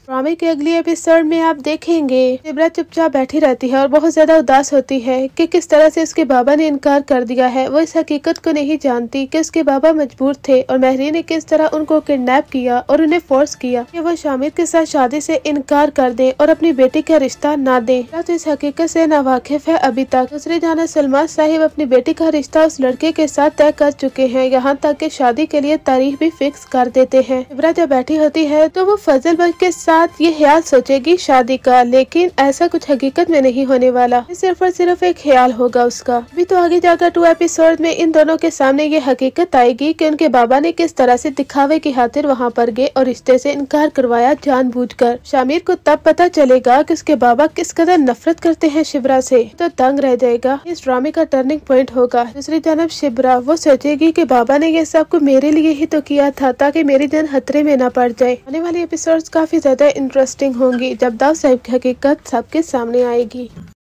ड्रामे के अगले एपिसोड में आप देखेंगे शिब्रा चुपचाप बैठी रहती है और बहुत ज्यादा उदास होती है कि किस तरह से उसके बाबा ने इनकार कर दिया है। वो इस हकीकत को नहीं जानती कि उसके बाबा मजबूर थे और महरी ने किस तरह उनको किडनैप किया और उन्हें फोर्स किया कि वो शामिर के साथ शादी से इनकार कर दे और अपनी बेटी का रिश्ता ना दे। तो इस हकीकत से नावाकिफ है अभी तक। दूसरी जाना सलमान साहिब अपनी बेटी का रिश्ता उस लड़के के साथ तय कर चुके हैं, यहाँ तक कि शादी के लिए तारीख भी फिक्स कर देते हैं। शिब्रा जब बैठी होती है तो वो फजल भाई के साथ ये ख्याल सोचेगी शादी का, लेकिन ऐसा कुछ हकीकत में नहीं होने वाला, सिर्फ और सिर्फ एक ख्याल होगा उसका। अभी तो आगे जाकर 2 एपिसोड में इन दोनों के सामने ये हकीकत आएगी कि उनके बाबा ने किस तरह से दिखावे की खातिर वहाँ पर गए और रिश्ते से इनकार करवाया जानबूझकर। शामिर को तब पता चलेगा कि उसके बाबा किस कदर नफरत करते हैं शिब्रा से, तो दंग रह जाएगा। इस ड्रामे का टर्निंग पॉइंट होगा। दूसरी जानब शिब्रा वो सोचेगी कि बाबा ने ये सब को मेरे लिए ही तो किया था ताकि मेरी जान खतरे में न पड़ जाए। आने वाली एपिसोड्स काफी ज्यादा इंटरेस्टिंग होंगी जब दाऊद साहिब की हकीकत सबके सामने आएगी।